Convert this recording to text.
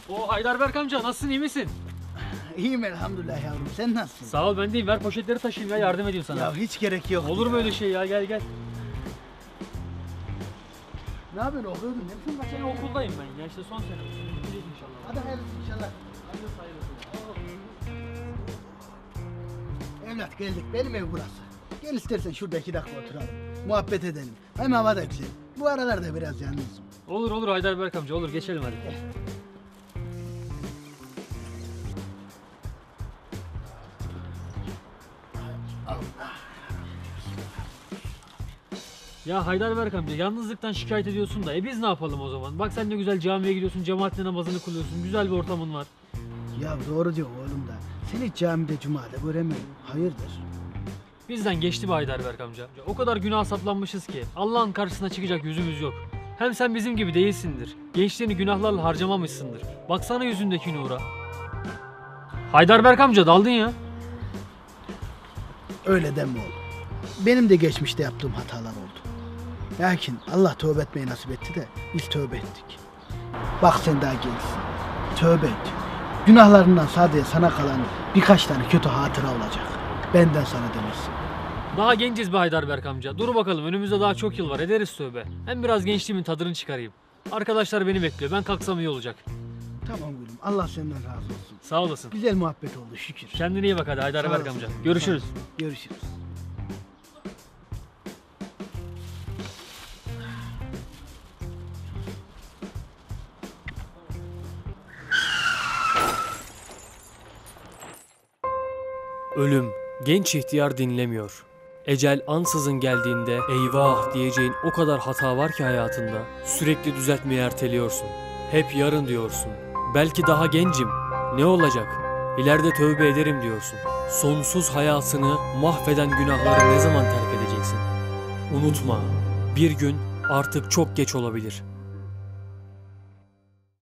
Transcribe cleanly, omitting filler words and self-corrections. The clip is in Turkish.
O Heidelberg amca, nasılsın, iyi misin? İyiyim elhamdülillah yavrum. Sen nasılsın? Sağ ol, ben deyim. Ver poşetleri taşıyayım ya, yardım edeyim sana. Ya hiç gerek yok. Olur ya. mu öyle şey ya, gel gel. Ne yapıyorsun, okuyordun? Ne biçim Ben kaçıyorsun? okuldayım ben ya, işte son sene. Bitecek inşallah. Hadi hayırlısı inşallah. Hayırlısı hayırlısı. Evlat geldik. Benim ev burası. Gel istersen şurada 2 dakika oturalım. Muhabbet edelim. Hem hava da güzel. Bu aralarda biraz yalnızım. Olur olur Heidelberg amca, olur, geçelim hadi. Ya Heidelberg amca, yalnızlıktan şikayet ediyorsun da biz ne yapalım o zaman? Bak sen ne güzel camiye gidiyorsun, cemaatle namazını kılıyorsun, güzel bir ortamın var. Ya doğru diyor oğlum da. Seni camide cumada göremiyorum. Hayırdır? Bizden geçti be Heidelberg amca. O kadar günah saplanmışız ki Allah'ın karşısına çıkacak yüzümüz yok. Hem sen bizim gibi değilsindir. Gençliğini günahlarla harcamamışsındır. Baksana yüzündeki nura. Heidelberg amca, daldın ya. Öyle deme oğlum. Benim de geçmişte yaptığım hatalar oldu. Lakin Allah tövbe etmeyi nasip etti de biz tövbe ettik. Bak sen daha gençsin. Tövbe et. Günahlarından sadece sana kalan birkaç tane kötü hatıra olacak. Benden sana demesin. Daha genciz be Heidelberg amca. Dur bakalım, önümüzde daha çok yıl var, ederiz tövbe. Hem biraz gençliğimin tadını çıkarayım. Arkadaşlar beni bekliyor, ben kalksam iyi olacak. Tamam gülüm. Allah senden razı olsun. Sağ olasın. Güzel muhabbet oldu şükür. Kendine iyi bak hadi Heidelberg Sağ amca. olasın. Görüşürüz. Görüşürüz. Ölüm, genç ihtiyar dinlemiyor. Ecel ansızın geldiğinde eyvah diyeceğin o kadar hata var ki hayatında. Sürekli düzeltmeyi erteliyorsun. Hep yarın diyorsun. Belki daha gencim. Ne olacak? İleride tövbe ederim diyorsun. Sonsuz hayatını mahveden günahları ne zaman terk edeceksin? Unutma, bir gün artık çok geç olabilir.